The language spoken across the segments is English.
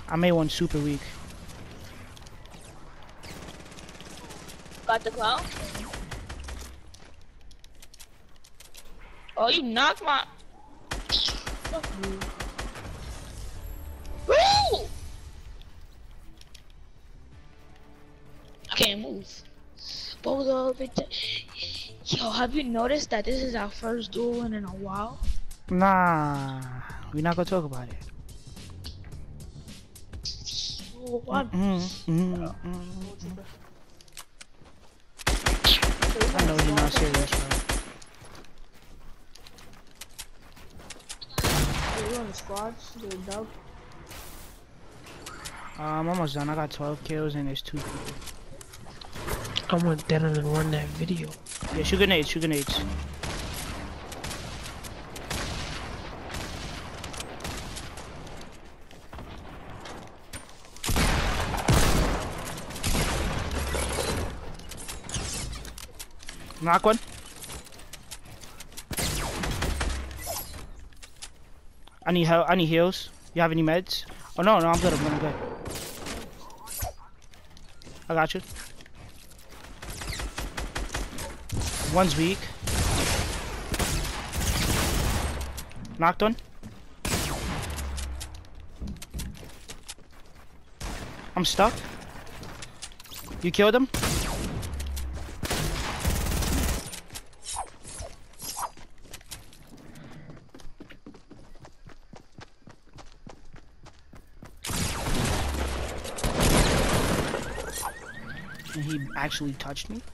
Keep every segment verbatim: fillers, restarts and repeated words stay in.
I made one super weak. Got the clown? Oh, you knocked my... Fuck you. Woo! I can't move. Bozo, Victor. Yo, have you noticed that this is our first duel win in a while? Nah, we're not gonna talk about it. Oh, what? Mm -hmm, mm -hmm, mm -hmm. I know you're not serious, bro. Are you on the squads? You're a dub? Uh, I'm almost done. I got twelve kills and there's two people. I want Denim to run that video. Yeah, shoot grenades, shoot grenades. Knock one. I need help. I need heals. You have any meds? Oh no, no, I'm good. I'm good. I'm good. I got you. One's weak. Knocked one. I'm stuck. You killed him? And he actually touched me?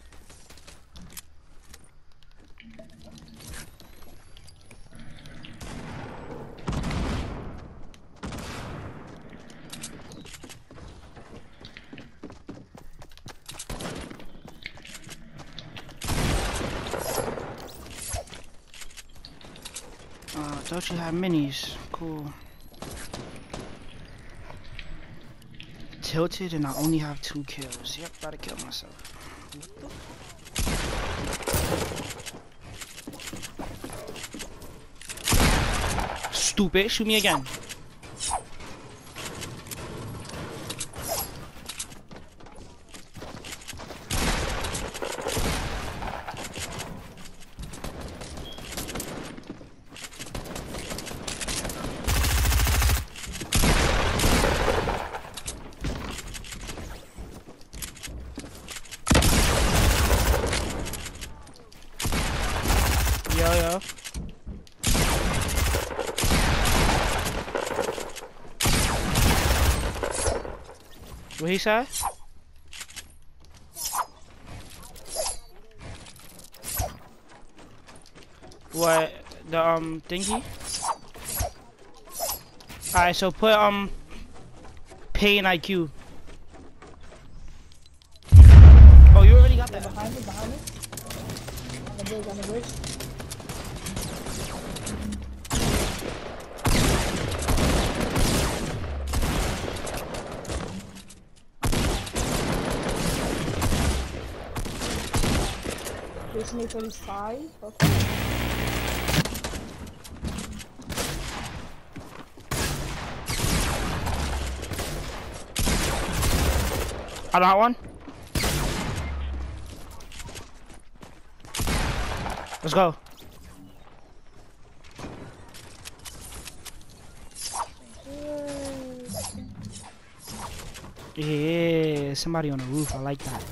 Uh, thought you had minis. Cool. Tilted and I only have two kills. Yep, gotta kill myself. Stupid, shoot me again. Yo, yo. What he said? What? The, um, thingy? Alright, so put, um, pain I Q. Oh, you already got that. Behind me, behind me. On the bridge, on the bridge. This me thirty-five. Okay. I got one. Let's go. Yeah, somebody on the roof. I like that.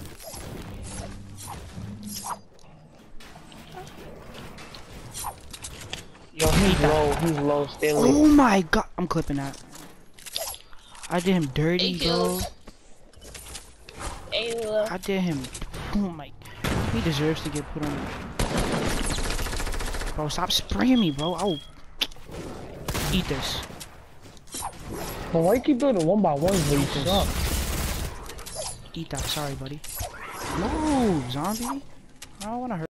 Yo, he's low. He's low still. Oh my god, I'm clipping that. I did him dirty, Eight bro. kills. Hey, uh, I did him. Oh my. He deserves to get put on. Bro, stop spraying me, bro. I'll eat this. But why you keep doing the one by ones when you suck? Eat that. Sorry, buddy. No, zombie. I don't want to hurt.